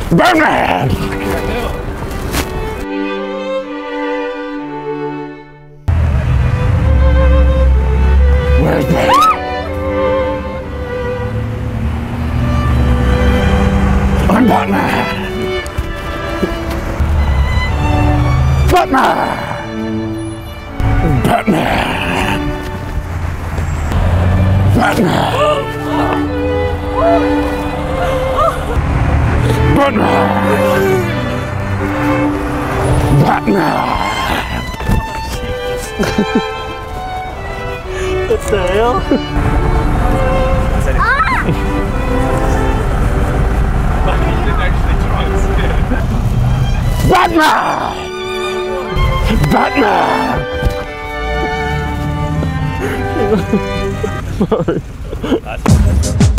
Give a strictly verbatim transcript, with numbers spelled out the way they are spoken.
Batman! Where's Batman? I'm Batman! Batman! Batman! Batman! Batman! Batman! What the hell? Ah! Batman! Batman! Sorry.